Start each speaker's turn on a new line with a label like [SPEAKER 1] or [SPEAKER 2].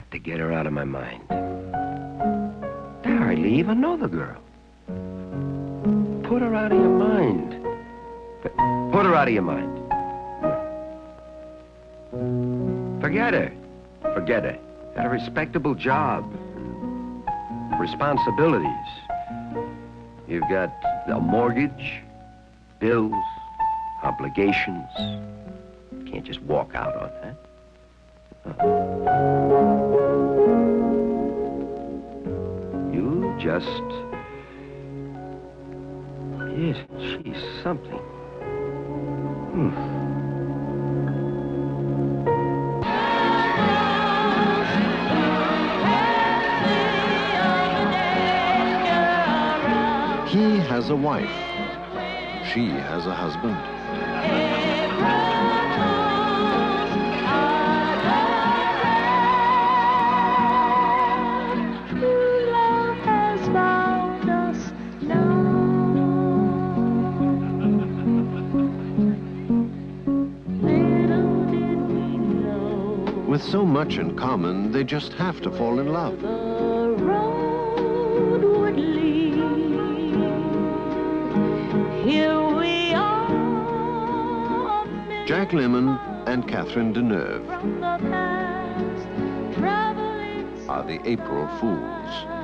[SPEAKER 1] got to get her out of my mind. I hardly even know the girl. Put her out of your mind. Put her out of your mind. Forget her. Forget her. Got a respectable job. Responsibilities. You've got a mortgage, bills, obligations. Can't just walk out on that. You just... Yes, she's something.
[SPEAKER 2] He has a wife. She has a husband. With so much in common, they just have to fall in love. Jack Lemmon and Catherine Deneuve are the April Fools.